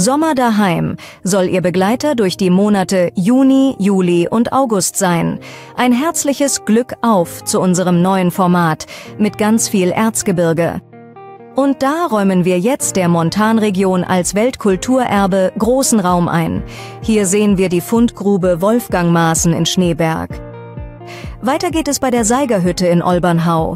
Sommer daheim soll Ihr Begleiter durch die Monate Juni, Juli und August sein. Ein herzliches Glück auf zu unserem neuen Format mit ganz viel Erzgebirge. Und da räumen wir jetzt der Montanregion als Weltkulturerbe großen Raum ein. Hier sehen wir die Fundgrube Wolfgangmaßen in Schneeberg. Weiter geht es bei der Seigerhütte in Olbernhau.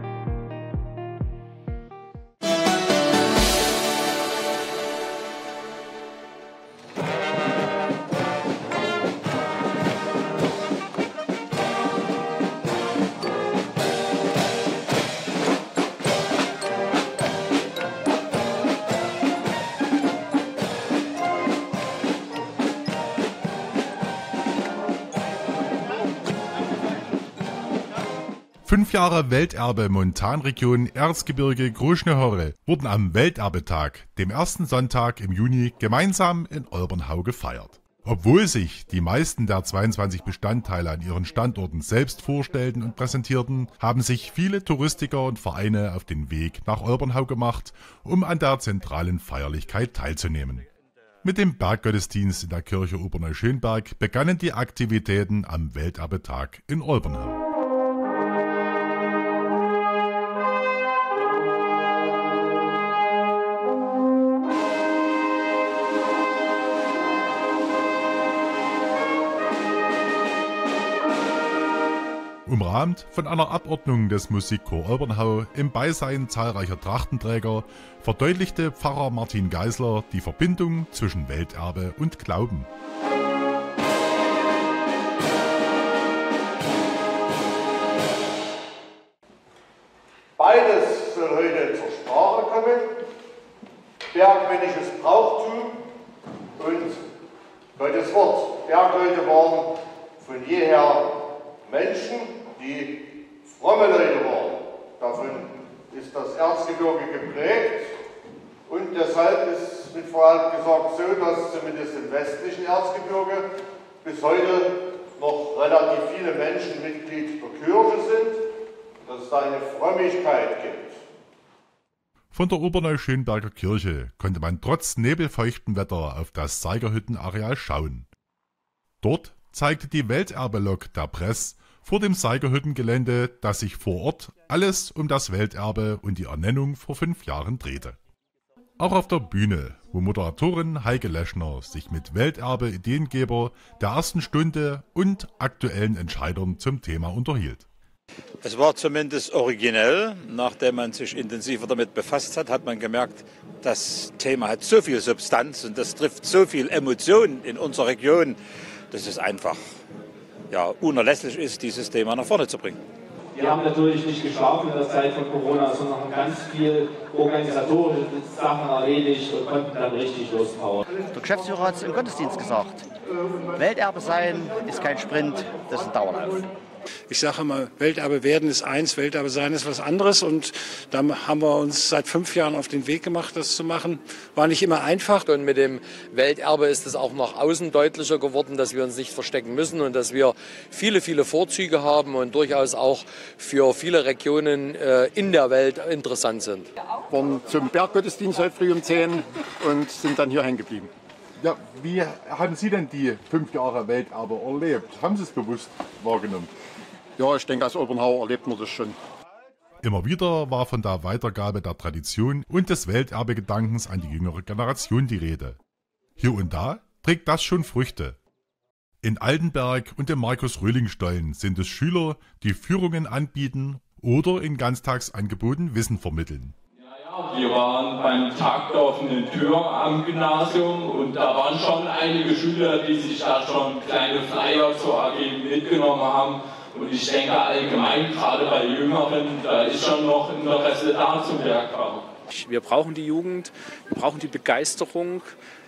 Fünf Jahre Welterbe Montanregion Erzgebirge Krušnohoře wurden am Welterbetag, dem ersten Sonntag im Juni, gemeinsam in Olbernhau gefeiert. Obwohl sich die meisten der 22 Bestandteile an ihren Standorten selbst vorstellten und präsentierten, haben sich viele Touristiker und Vereine auf den Weg nach Olbernhau gemacht, um an der zentralen Feierlichkeit teilzunehmen. Mit dem Berggottesdienst in der Kirche Oberneu-Schönberg begannen die Aktivitäten am Welterbetag in Olbernhau. Umrahmt von einer Abordnung des Musikchor Olbernhau im Beisein zahlreicher Trachtenträger verdeutlichte Pfarrer Martin Geisler die Verbindung zwischen Welterbe und Glauben. Beides soll heute zur Sprache kommen: bergmännisches Brauchtum und Gottes Wort. Bergleute waren von jeher Menschen, die fromme Leute waren. Davon ist das Erzgebirge geprägt und deshalb ist mit Verlaub gesagt so, dass zumindest im westlichen Erzgebirge bis heute noch relativ viele Menschen Mitglied der Kirche sind, dass es da eine Frömmigkeit gibt. Von der Oberneu-Schönberger Kirche konnte man trotz nebelfeuchtem Wetter auf das Seigerhüttenareal schauen. Dort zeigte die Welterbelok der Press vor dem Seigerhüttengelände, dass sich vor Ort alles um das Welterbe und die Ernennung vor 5 Jahren drehte. Auch auf der Bühne, wo Moderatorin Heike Leschner sich mit Welterbe-Ideengeber der ersten Stunde und aktuellen Entscheidern zum Thema unterhielt. Es war zumindest originell. Nachdem man sich intensiver damit befasst hat, hat man gemerkt, das Thema hat so viel Substanz und das trifft so viel Emotionen in unserer Region, dass es einfach unerlässlich ist, dieses Thema nach vorne zu bringen. Wir haben natürlich nicht geschlafen in der Zeit von Corona, sondern haben ganz viel organisatorische Sachen erledigt und konnten dann richtig lospowern. Der Geschäftsführer hat es im Gottesdienst gesagt. Welterbe sein ist kein Sprint, das ist ein Dauerlauf. Ich sage immer, Welterbe werden ist eins, Welterbe sein ist was anderes. Und da haben wir uns seit 5 Jahren auf den Weg gemacht, das zu machen. War nicht immer einfach. Und mit dem Welterbe ist es auch nach außen deutlicher geworden, dass wir uns nicht verstecken müssen und dass wir viele, viele Vorzüge haben und durchaus auch für viele Regionen in der Welt interessant sind. Wir waren zum Berggottesdienst heute früh um 10 und sind dann hier hängen geblieben. Ja, wie haben Sie denn die 5 Jahre Welterbe erlebt? Haben Sie es bewusst wahrgenommen? Ja, ich denke, als Olbernhauer erlebt man das schon. Immer wieder war von der Weitergabe der Tradition und des Welterbegedankens an die jüngere Generation die Rede. Hier und da trägt das schon Früchte. In Altenberg und dem Markus-Röhling-Stollen sind es Schüler, die Führungen anbieten oder in Ganztagsangeboten Wissen vermitteln. Wir waren beim Tag der offenen Tür am Gymnasium und da waren schon einige Schüler, die sich da schon kleine Flyer zur AG mitgenommen haben. Und ich denke allgemein, gerade bei Jüngeren, da ist schon noch Interesse da zum Bergbau. Wir brauchen die Jugend, wir brauchen die Begeisterung.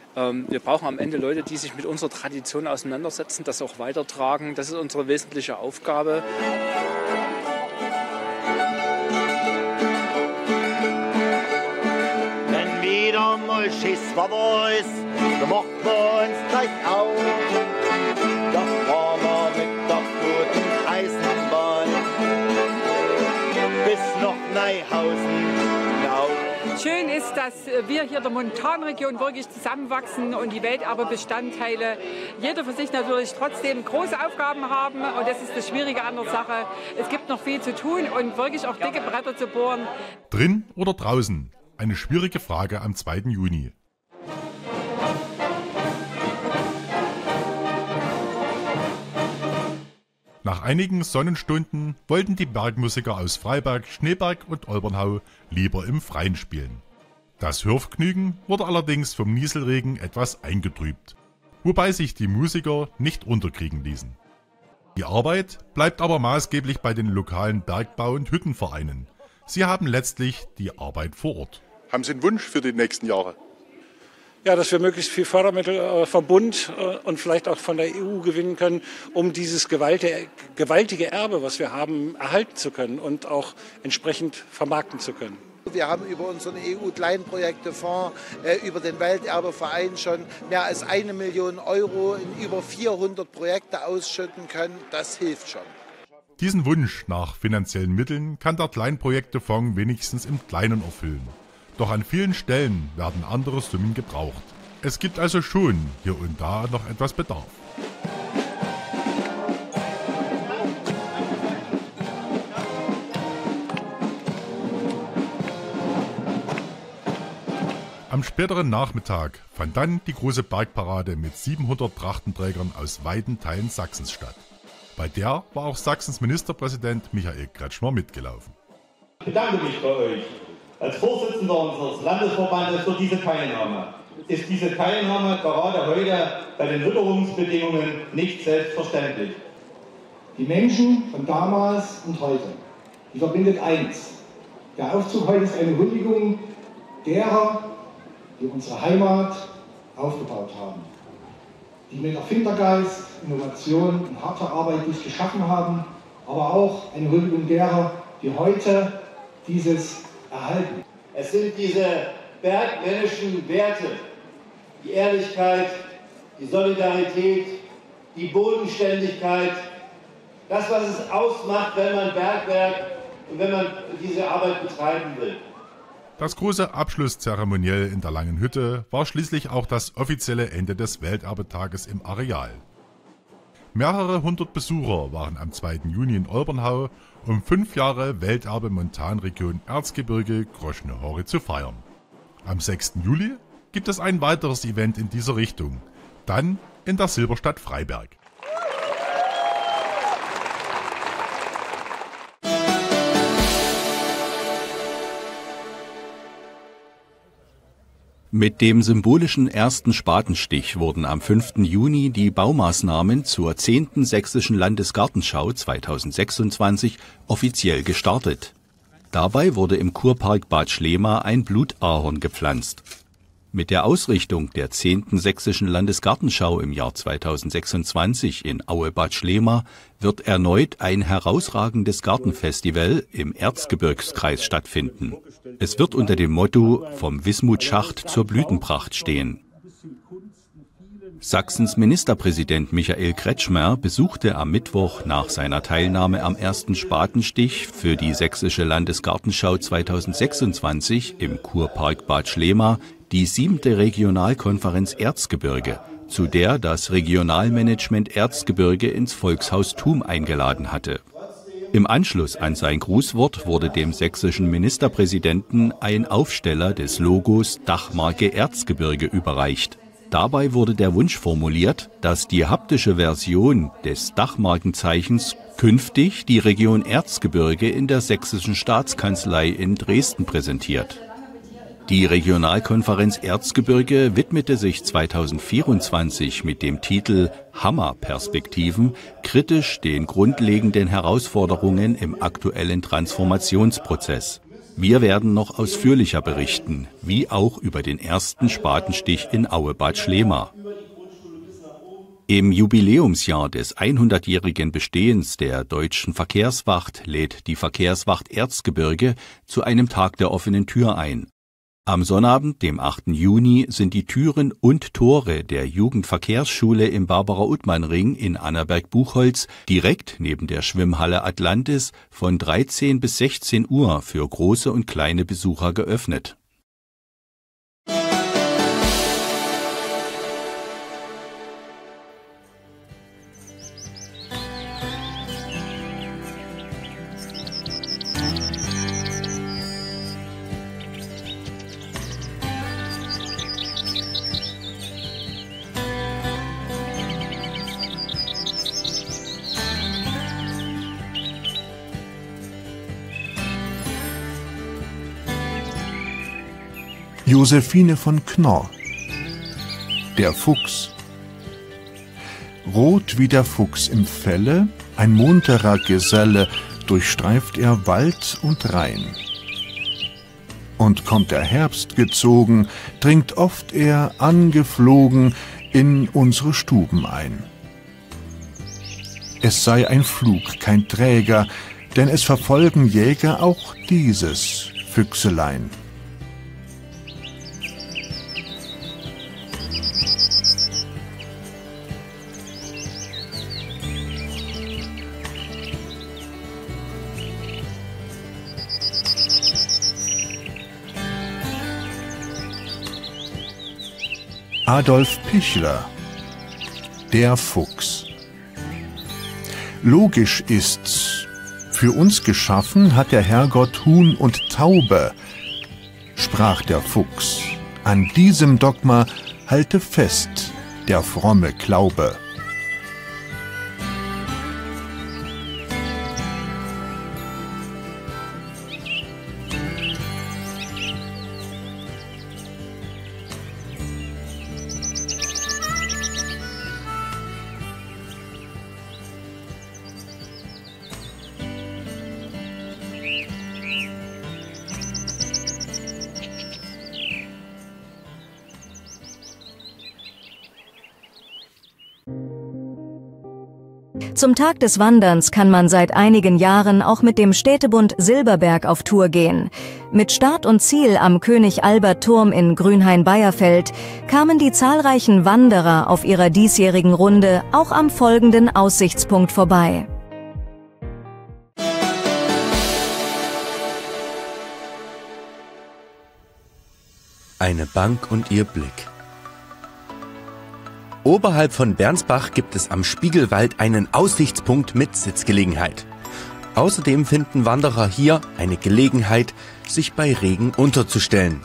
Wir brauchen am Ende Leute, die sich mit unserer Tradition auseinandersetzen, das auch weitertragen. Das ist unsere wesentliche Aufgabe. Wenn wieder mal Schiss war ist, dann macht man uns gleich auf. Da fahren wir mit der guten Eisenbahn bis nach Neuhausen hinauf. Schön ist, dass wir hier in der Montanregion wirklich zusammenwachsen und die Welterbebestandteile jeder für sich natürlich trotzdem große Aufgaben haben. Und das ist das Schwierige an der Sache. Es gibt noch viel zu tun und wirklich auch dicke Bretter zu bohren. Drin oder draußen? Eine schwierige Frage am 2. Juni. Nach einigen Sonnenstunden wollten die Bergmusiker aus Freiberg, Schneeberg und Olbernhau lieber im Freien spielen. Das Hörvergnügen wurde allerdings vom Nieselregen etwas eingetrübt, wobei sich die Musiker nicht unterkriegen ließen. Die Arbeit bleibt aber maßgeblich bei den lokalen Bergbau- und Hüttenvereinen. Sie haben letztlich die Arbeit vor Ort. Haben Sie einen Wunsch für die nächsten Jahre? Ja, dass wir möglichst viel Fördermittel vom Bund und vielleicht auch von der EU gewinnen können, um dieses gewaltige Erbe, was wir haben, erhalten zu können und auch entsprechend vermarkten zu können. Wir haben über unseren EU-Kleinprojektefonds, über den Welterbeverein schon mehr als 1 Million Euro in über 400 Projekte ausschütten können. Das hilft schon. Diesen Wunsch nach finanziellen Mitteln kann der Kleinprojektefonds wenigstens im Kleinen erfüllen. Doch an vielen Stellen werden andere Summen gebraucht. Es gibt also schon hier und da noch etwas Bedarf. Am späteren Nachmittag fand dann die große Bergparade mit 700 Trachtenträgern aus weiten Teilen Sachsens statt. Bei der war auch Sachsens Ministerpräsident Michael Kretschmer mitgelaufen. Ich bedanke mich bei euch als Vorsitzender unseres Landesverbandes für diese Teilnahme. Ist diese Teilnahme gerade heute bei den Witterungsbedingungen nicht selbstverständlich. Die Menschen von damals und heute, die verbindet eins. Der Aufzug heute ist eine Huldigung derer, die unsere Heimat aufgebaut haben, die mit Erfindergeist, Innovation und harter Arbeit dies geschaffen haben, aber auch eine Huldigung derer, die heute dieses erhalten. Es sind diese bergmännischen Werte, die Ehrlichkeit, die Solidarität, die Bodenständigkeit, das, was es ausmacht, wenn man Bergwerk und wenn man diese Arbeit betreiben will. Das große Abschlusszeremoniell in der Langen Hütte war schließlich auch das offizielle Ende des Welterbetages im Areal. Mehrere hundert Besucher waren am 2. Juni in Olbernhau, um 5 Jahre Welterbe Montanregion Erzgebirge Große Horre zu feiern. Am 6. Juli gibt es ein weiteres Event in dieser Richtung, dann in der Silberstadt Freiberg. Mit dem symbolischen ersten Spatenstich wurden am 5. Juni die Baumaßnahmen zur 10. Sächsischen Landesgartenschau 2026 offiziell gestartet. Dabei wurde im Kurpark Bad Schlema ein Blutahorn gepflanzt. Mit der Ausrichtung der 10. Sächsischen Landesgartenschau im Jahr 2026 in Aue-Bad Schlema wird erneut ein herausragendes Gartenfestival im Erzgebirgskreis stattfinden. Es wird unter dem Motto »Vom Wismutschacht zur Blütenpracht« stehen. Sachsens Ministerpräsident Michael Kretschmer besuchte am Mittwoch nach seiner Teilnahme am ersten Spatenstich für die Sächsische Landesgartenschau 2026 im Kurpark Bad Schlema die 7. Regionalkonferenz Erzgebirge, zu der das Regionalmanagement Erzgebirge ins Volkshaus Thum eingeladen hatte. Im Anschluss an sein Grußwort wurde dem sächsischen Ministerpräsidenten ein Aufsteller des Logos Dachmarke Erzgebirge überreicht. Dabei wurde der Wunsch formuliert, dass die haptische Version des Dachmarkenzeichens künftig die Region Erzgebirge in der Sächsischen Staatskanzlei in Dresden präsentiert. Die Regionalkonferenz Erzgebirge widmete sich 2024 mit dem Titel Hammerperspektiven kritisch den grundlegenden Herausforderungen im aktuellen Transformationsprozess. Wir werden noch ausführlicher berichten, wie auch über den ersten Spatenstich in Aue-Bad Schlema. Im Jubiläumsjahr des 100-jährigen Bestehens der Deutschen Verkehrswacht lädt die Verkehrswacht Erzgebirge zu einem Tag der offenen Tür ein. Am Sonnabend, dem 8. Juni, sind die Türen und Tore der Jugendverkehrsschule im Barbara-Uttmann-Ring in Annaberg-Buchholz direkt neben der Schwimmhalle Atlantis von 13 bis 16 Uhr für große und kleine Besucher geöffnet. Josephine von Knorr. Der Fuchs. Rot wie der Fuchs im Felle, ein munterer Geselle, durchstreift er Wald und Rhein. Und kommt der Herbst gezogen, dringt oft er angeflogen in unsere Stuben ein. Es sei ein Flug, kein Träger, denn es verfolgen Jäger auch dieses Füchselein. Adolf Pichler. Der Fuchs. Logisch ist's. Für uns geschaffen hat der Herrgott Huhn und Taube, sprach der Fuchs. An diesem Dogma halte fest der fromme Glaube. Zum Tag des Wanderns kann man seit einigen Jahren auch mit dem Städtebund Silberberg auf Tour gehen. Mit Start und Ziel am König-Albert-Turm in Grünhain-Beierfeld kamen die zahlreichen Wanderer auf ihrer diesjährigen Runde auch am folgenden Aussichtspunkt vorbei. Eine Bank und ihr Blick. Oberhalb von Bernsbach gibt es am Spiegelwald einen Aussichtspunkt mit Sitzgelegenheit. Außerdem finden Wanderer hier eine Gelegenheit, sich bei Regen unterzustellen.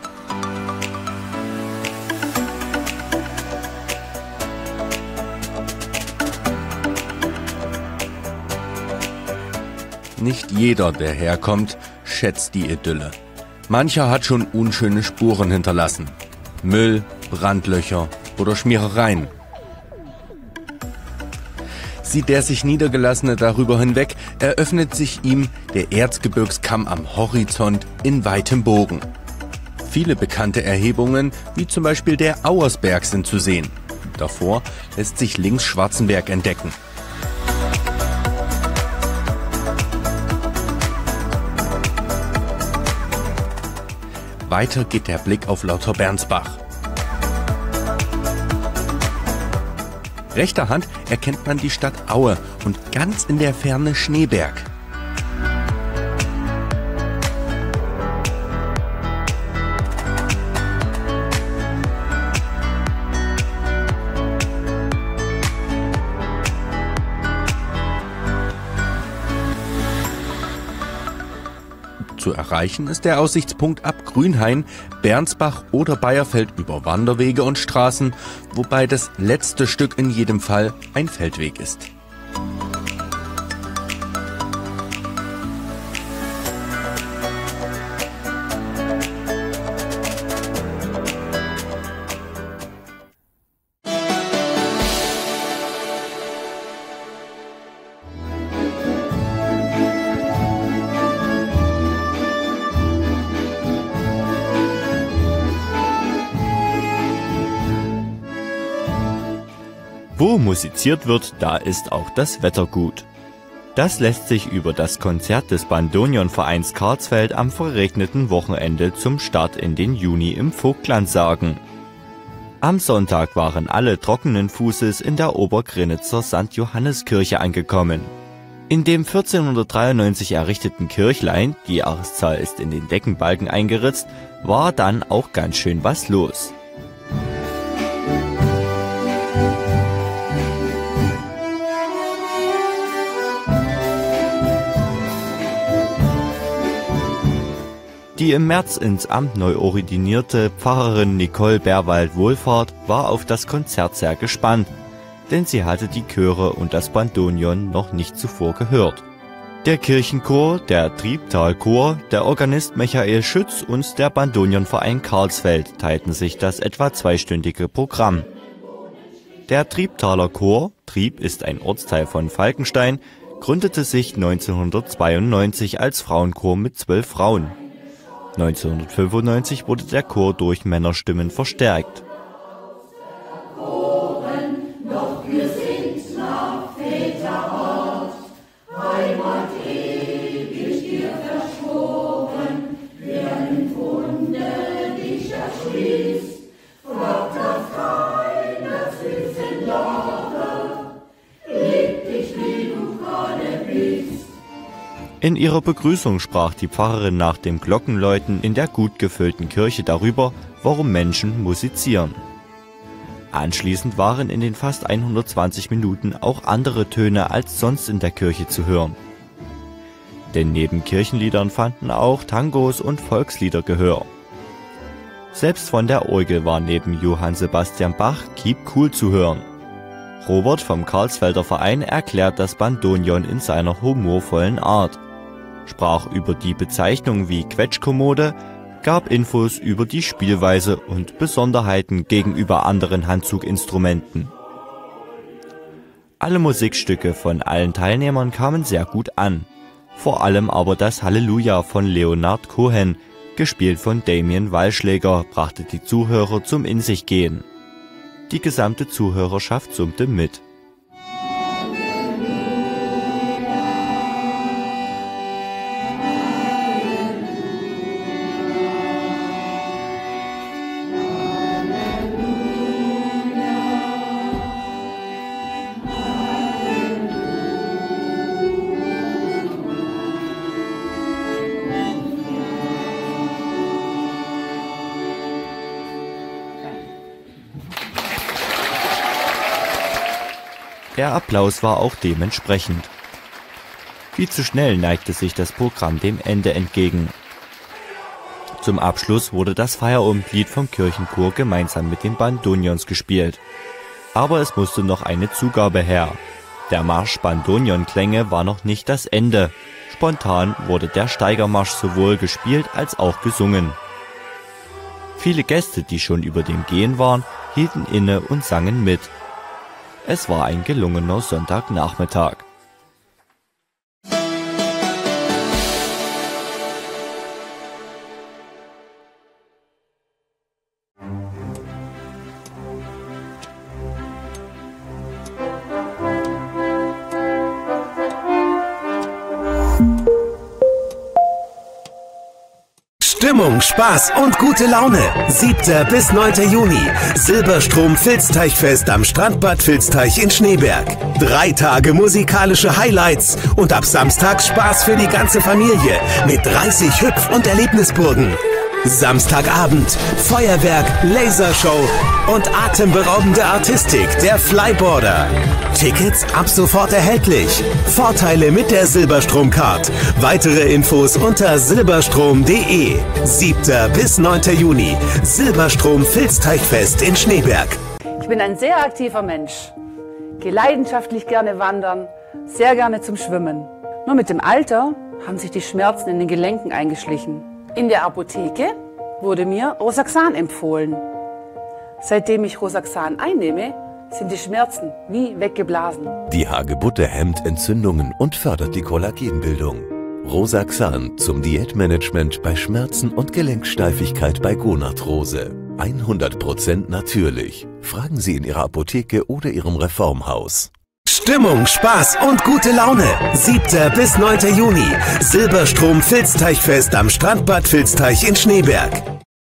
Nicht jeder, der herkommt, schätzt die Idylle. Mancher hat schon unschöne Spuren hinterlassen. Müll, Brandlöcher oder Schmierereien. Sieht der sich Niedergelassene darüber hinweg, eröffnet sich ihm der Erzgebirgskamm am Horizont in weitem Bogen. Viele bekannte Erhebungen, wie zum Beispiel der Auersberg, sind zu sehen. Davor lässt sich links Schwarzenberg entdecken. Weiter geht der Blick auf Lauterbernspach. Rechter Hand erkennt man die Stadt Aue und ganz in der Ferne Schneeberg. Zu erreichen ist der Aussichtspunkt ab Grünhain, Bernsbach oder Beierfeld über Wanderwege und Straßen, wobei das letzte Stück in jedem Fall ein Feldweg ist. Wo musiziert wird, da ist auch das Wetter gut. Das lässt sich über das Konzert des Bandoneonvereins Karlsfeld am verregneten Wochenende zum Start in den Juni im Vogtland sagen. Am Sonntag waren alle trockenen Fußes in der Obergrinitzer St. Johanneskirche angekommen. In dem 1493 errichteten Kirchlein, die Jahreszahl ist in den Deckenbalken eingeritzt, war dann auch ganz schön was los. Die im März ins Amt neu ordinierte Pfarrerin Nicole Berwald-Wohlfahrt war auf das Konzert sehr gespannt, denn sie hatte die Chöre und das Bandoneon noch nicht zuvor gehört. Der Kirchenchor, der Triebtalchor, der Organist Michael Schütz und der Bandonionverein Karlsfeld teilten sich das etwa 2-stündige Programm. Der Triebtaler Chor, Trieb ist ein Ortsteil von Falkenstein, gründete sich 1992 als Frauenchor mit 12 Frauen. 1995 wurde der Chor durch Männerstimmen verstärkt. In ihrer Begrüßung sprach die Pfarrerin nach dem Glockenläuten in der gut gefüllten Kirche darüber, warum Menschen musizieren. Anschließend waren in den fast 120 Minuten auch andere Töne als sonst in der Kirche zu hören. Denn neben Kirchenliedern fanden auch Tangos und Volkslieder Gehör. Selbst von der Orgel war neben Johann Sebastian Bach Keep Cool zu hören. Robert vom Karlsfelder Verein erklärt das Bandonion in seiner humorvollen Art, sprach über die Bezeichnung wie Quetschkommode, gab Infos über die Spielweise und Besonderheiten gegenüber anderen Handzuginstrumenten. Alle Musikstücke von allen Teilnehmern kamen sehr gut an, vor allem aber das Halleluja von Leonard Cohen, gespielt von Damien Wallschläger, brachte die Zuhörer zum In-sich-Gehen. Die gesamte Zuhörerschaft summte mit. Der Applaus war auch dementsprechend. Viel zu schnell neigte sich das Programm dem Ende entgegen. Zum Abschluss wurde das Feierabendlied vom Kirchenchor gemeinsam mit den Bandonions gespielt. Aber es musste noch eine Zugabe her. Der Marsch Bandonionklänge war noch nicht das Ende. Spontan wurde der Steigermarsch sowohl gespielt als auch gesungen. Viele Gäste, die schon über dem Gehen waren, hielten inne und sangen mit. Es war ein gelungener Sonntagnachmittag. Stimmung, Spaß und gute Laune. 7. bis 9. Juni. Silberstrom Filzteichfest am Strandbad Filzteich in Schneeberg. 3 Tage musikalische Highlights und ab Samstag Spaß für die ganze Familie mit 30 Hüpf- und Erlebnisburgen. Samstagabend Feuerwerk, Lasershow und atemberaubende Artistik der Flyboarder. Tickets ab sofort erhältlich. Vorteile mit der Silberstrom-Card. Weitere Infos unter silberstrom.de. 7. bis 9. Juni. Silberstrom Filzteichfest in Schneeberg. Ich bin ein sehr aktiver Mensch. Gehe leidenschaftlich gerne wandern, sehr gerne zum Schwimmen. Nur mit dem Alter haben sich die Schmerzen in den Gelenken eingeschlichen. In der Apotheke wurde mir Rosaxan empfohlen. Seitdem ich Rosaxan einnehme, sind die Schmerzen wie weggeblasen. Die Hagebutte hemmt Entzündungen und fördert die Kollagenbildung. Rosaxan zum Diätmanagement bei Schmerzen und Gelenksteifigkeit bei Gonarthrose. 100% natürlich. Fragen Sie in Ihrer Apotheke oder Ihrem Reformhaus. Stimmung, Spaß und gute Laune. 7. bis 9. Juni. Silberstrom Filzteichfest am Strandbad Filzteich in Schneeberg.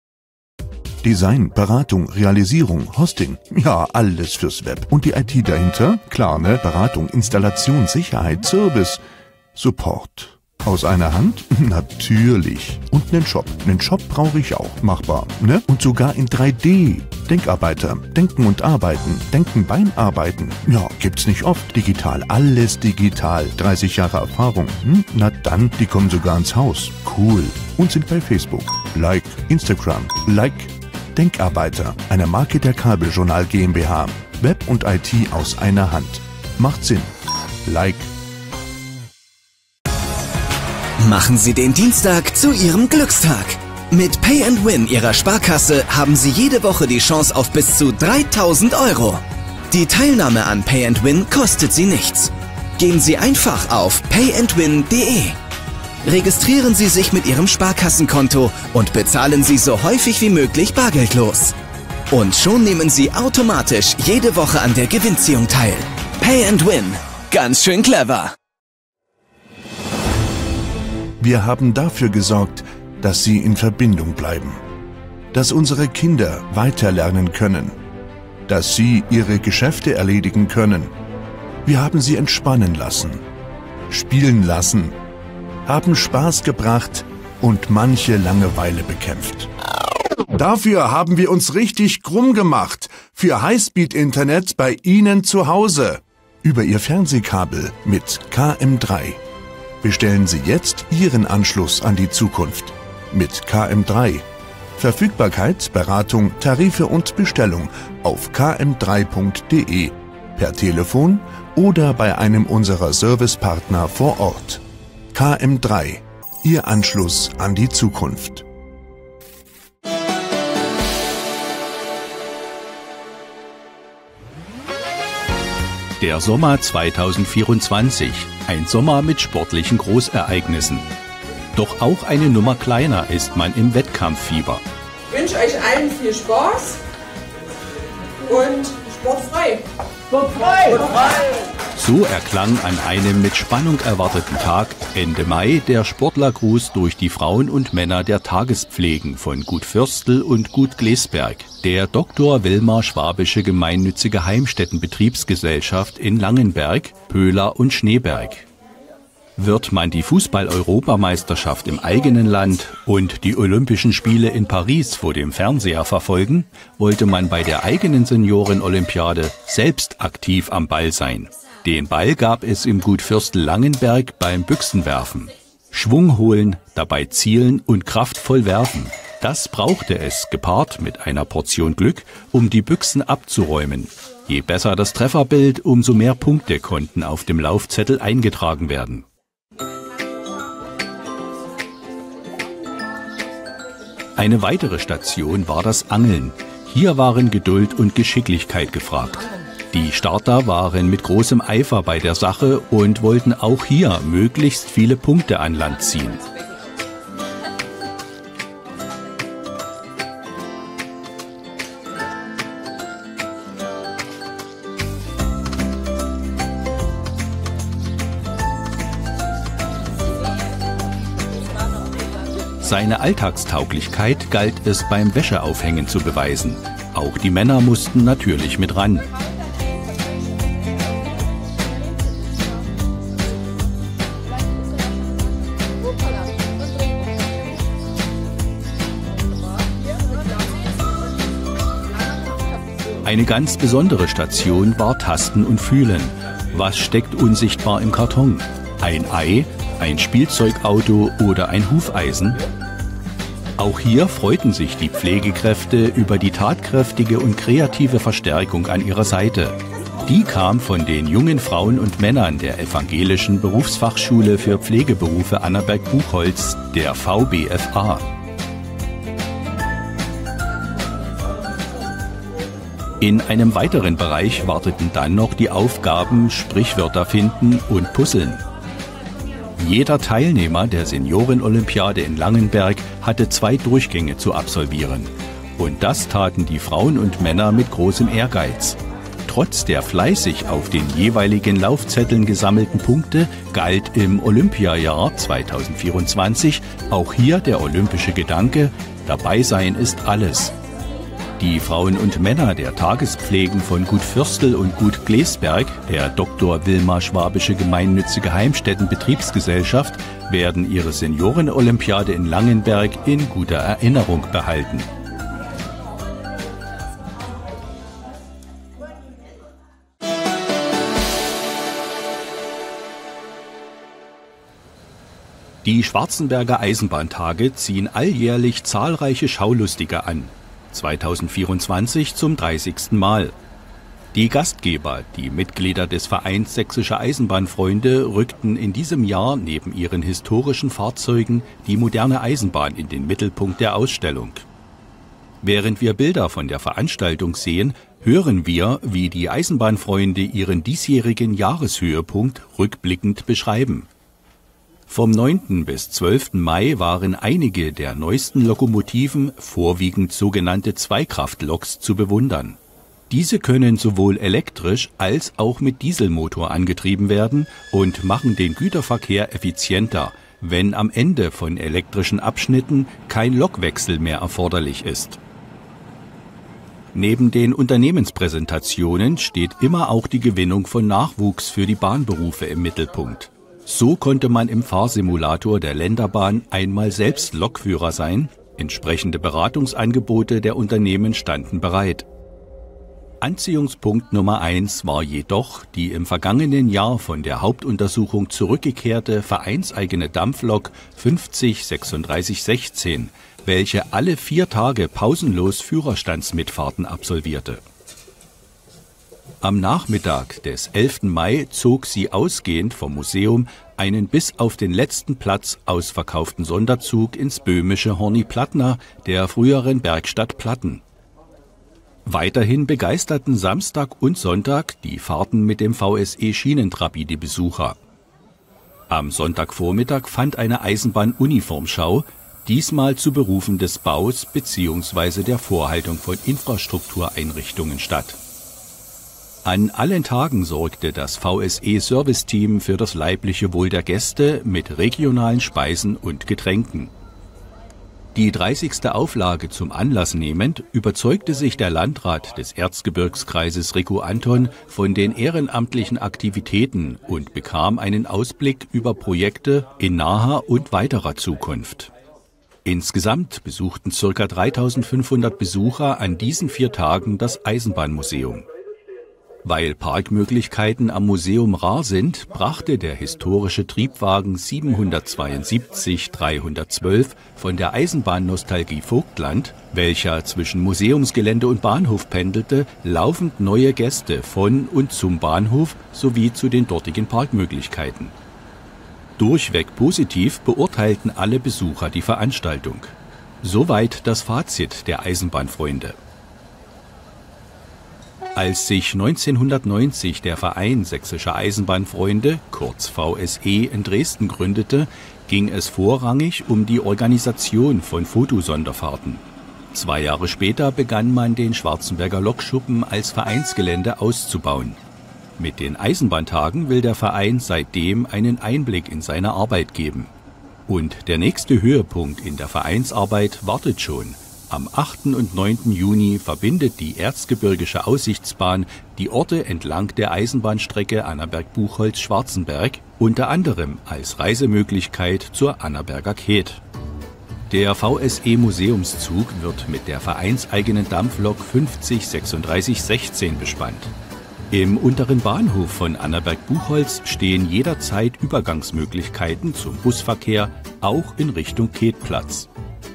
Design, Beratung, Realisierung, Hosting, ja, alles fürs Web. Und die IT dahinter? Klar, ne? Beratung, Installation, Sicherheit, Service, Support. Aus einer Hand? Natürlich. Und einen Shop. Einen Shop brauche ich auch. Machbar, ne? Und sogar in 3D. Denkarbeiter. Denken und arbeiten. Denken beim Arbeiten. Ja, gibt's nicht oft. Digital. Alles digital. 30 Jahre Erfahrung. Na dann, die kommen sogar ins Haus. Cool. Und sind bei Facebook. Like. Instagram. Like. Denkarbeiter. Eine Marke der Kabeljournal GmbH. Web und IT aus einer Hand. Macht Sinn. Like. Machen Sie den Dienstag zu Ihrem Glückstag. Mit Pay & Win Ihrer Sparkasse haben Sie jede Woche die Chance auf bis zu 3.000 €. Die Teilnahme an Pay & Win kostet Sie nichts. Gehen Sie einfach auf payandwin.de. Registrieren Sie sich mit Ihrem Sparkassenkonto und bezahlen Sie so häufig wie möglich bargeldlos. Und schon nehmen Sie automatisch jede Woche an der Gewinnziehung teil. Pay & Win. Ganz schön clever. Wir haben dafür gesorgt, dass sie in Verbindung bleiben, dass unsere Kinder weiterlernen können, dass sie ihre Geschäfte erledigen können. Wir haben sie entspannen lassen, spielen lassen, haben Spaß gebracht und manche Langeweile bekämpft. Dafür haben wir uns richtig krumm gemacht für Highspeed-Internet bei Ihnen zu Hause über Ihr Fernsehkabel mit KM3. Bestellen Sie jetzt Ihren Anschluss an die Zukunft mit KM3. Verfügbarkeit, Beratung, Tarife und Bestellung auf km3.de, per Telefon oder bei einem unserer Servicepartner vor Ort. KM3, Ihr Anschluss an die Zukunft. Der Sommer 2024, ein Sommer mit sportlichen Großereignissen. Doch auch eine Nummer kleiner ist man im Wettkampffieber. Ich wünsche euch allen viel Spaß und sportfrei. Sportfrei! Sportfrei! So erklang an einem mit Spannung erwarteten Tag Ende Mai der Sportlergruß durch die Frauen und Männer der Tagespflegen von Gut Fürstel und Gut Glesberg, der Dr. Wilmar Schwabische Gemeinnützige Heimstättenbetriebsgesellschaft in Langenberg, Pöhler und Schneeberg. Wird man die Fußball-Europameisterschaft im eigenen Land und die Olympischen Spiele in Paris vor dem Fernseher verfolgen, wollte man bei der eigenen Senioren-Olympiade selbst aktiv am Ball sein. Den Ball gab es im Gut Fürstel Langenberg beim Büchsenwerfen. Schwung holen, dabei zielen und kraftvoll werfen. Das brauchte es, gepaart mit einer Portion Glück, um die Büchsen abzuräumen. Je besser das Trefferbild, umso mehr Punkte konnten auf dem Laufzettel eingetragen werden. Eine weitere Station war das Angeln. Hier waren Geduld und Geschicklichkeit gefragt. Die Starter waren mit großem Eifer bei der Sache und wollten auch hier möglichst viele Punkte an Land ziehen. Seine Alltagstauglichkeit galt es beim Wäscheaufhängen zu beweisen. Auch die Männer mussten natürlich mit ran. Eine ganz besondere Station war Tasten und Fühlen. Was steckt unsichtbar im Karton? Ein Ei, ein Spielzeugauto oder ein Hufeisen? Auch hier freuten sich die Pflegekräfte über die tatkräftige und kreative Verstärkung an ihrer Seite. Die kam von den jungen Frauen und Männern der Evangelischen Berufsfachschule für Pflegeberufe Annaberg-Buchholz, der VBFA. In einem weiteren Bereich warteten dann noch die Aufgaben Sprichwörter finden und Puzzeln. Jeder Teilnehmer der Senioren-Olympiade in Langenberg hatte 2 Durchgänge zu absolvieren. Und das taten die Frauen und Männer mit großem Ehrgeiz. Trotz der fleißig auf den jeweiligen Laufzetteln gesammelten Punkte galt im Olympiajahr 2024 auch hier der olympische Gedanke: Dabei sein ist alles. Die Frauen und Männer der Tagespflegen von Gut Fürstel und Gut Glesberg, der Dr. Wilmar Schwabische Gemeinnützige Heimstättenbetriebsgesellschaft, werden ihre Senioren-Olympiade in Langenberg in guter Erinnerung behalten. Die Schwarzenberger Eisenbahntage ziehen alljährlich zahlreiche Schaulustige an. 2024 zum 30. Mal. Die Gastgeber, die Mitglieder des Vereins Sächsische Eisenbahnfreunde, rückten in diesem Jahr neben ihren historischen Fahrzeugen die moderne Eisenbahn in den Mittelpunkt der Ausstellung. Während wir Bilder von der Veranstaltung sehen, hören wir, wie die Eisenbahnfreunde ihren diesjährigen Jahreshöhepunkt rückblickend beschreiben. Vom 9. bis 12. Mai waren einige der neuesten Lokomotiven, vorwiegend sogenannte Zweikraftloks, zu bewundern. Diese können sowohl elektrisch als auch mit Dieselmotor angetrieben werden und machen den Güterverkehr effizienter, wenn am Ende von elektrischen Abschnitten kein Lokwechsel mehr erforderlich ist. Neben den Unternehmenspräsentationen steht immer auch die Gewinnung von Nachwuchs für die Bahnberufe im Mittelpunkt. So konnte man im Fahrsimulator der Länderbahn einmal selbst Lokführer sein. Entsprechende Beratungsangebote der Unternehmen standen bereit. Anziehungspunkt Nummer 1 war jedoch die im vergangenen Jahr von der Hauptuntersuchung zurückgekehrte vereinseigene Dampflok 50 3616, welche alle 4 Tage pausenlos Führerstandsmitfahrten absolvierte. Am Nachmittag des 11. Mai zog sie ausgehend vom Museum einen bis auf den letzten Platz ausverkauften Sonderzug ins böhmische Horny-Plattner der früheren Bergstadt Platten. Weiterhin begeisterten Samstag und Sonntag die Fahrten mit dem VSE-Schienentrabi die Besucher. Am Sonntagvormittag fand eine Eisenbahnuniformschau, diesmal zu Berufen des Baus bzw. der Vorhaltung von Infrastruktureinrichtungen statt. An allen Tagen sorgte das VSE-Serviceteam für das leibliche Wohl der Gäste mit regionalen Speisen und Getränken. Die 30. Auflage zum Anlass nehmend, überzeugte sich der Landrat des Erzgebirgskreises Rico Anton von den ehrenamtlichen Aktivitäten und bekam einen Ausblick über Projekte in naher und weiterer Zukunft. Insgesamt besuchten ca. 3500 Besucher an diesen 4 Tagen das Eisenbahnmuseum. Weil Parkmöglichkeiten am Museum rar sind, brachte der historische Triebwagen 772-312 von der Eisenbahnnostalgie Vogtland, welcher zwischen Museumsgelände und Bahnhof pendelte, laufend neue Gäste von und zum Bahnhof sowie zu den dortigen Parkmöglichkeiten. Durchweg positiv beurteilten alle Besucher die Veranstaltung. Soweit das Fazit der Eisenbahnfreunde. Als sich 1990 der Verein Sächsische Eisenbahnfreunde, kurz VSE, in Dresden gründete, ging es vorrangig um die Organisation von Fotosonderfahrten. 2 Jahre später begann man den Schwarzenberger Lokschuppen als Vereinsgelände auszubauen. Mit den Eisenbahntagen will der Verein seitdem einen Einblick in seine Arbeit geben. Und der nächste Höhepunkt in der Vereinsarbeit wartet schon. Am 8. und 9. Juni verbindet die Erzgebirgische Aussichtsbahn die Orte entlang der Eisenbahnstrecke Annaberg-Buchholz-Schwarzenberg, unter anderem als Reisemöglichkeit zur Annaberger Keet. Der VSE-Museumszug wird mit der vereinseigenen Dampflok 50 3616 bespannt. Im unteren Bahnhof von Annaberg-Buchholz stehen jederzeit Übergangsmöglichkeiten zum Busverkehr, auch in Richtung Keetplatz.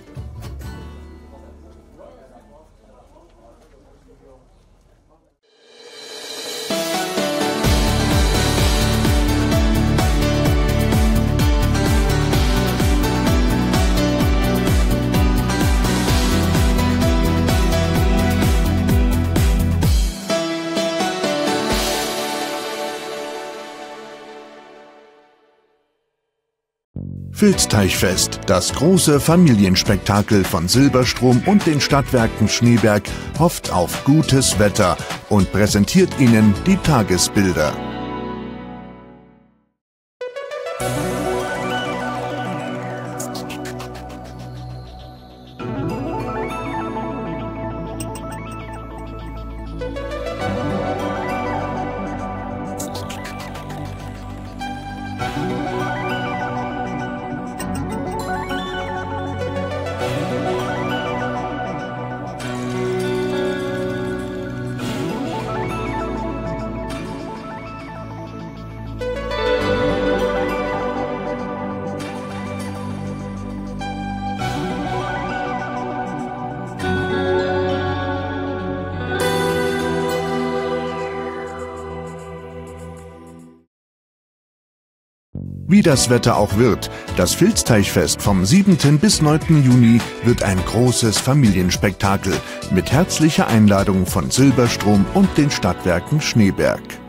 Filzteichfest, das große Familienspektakel von Silberstrom und den Stadtwerken Schneeberg, hofft auf gutes Wetter und präsentiert Ihnen die Tagesbilder. Wie das Wetter auch wird, das Filzteichfest vom 7. bis 9. Juni wird ein großes Familienspektakel mit herzlicher Einladung von Silberstrom und den Stadtwerken Schneeberg.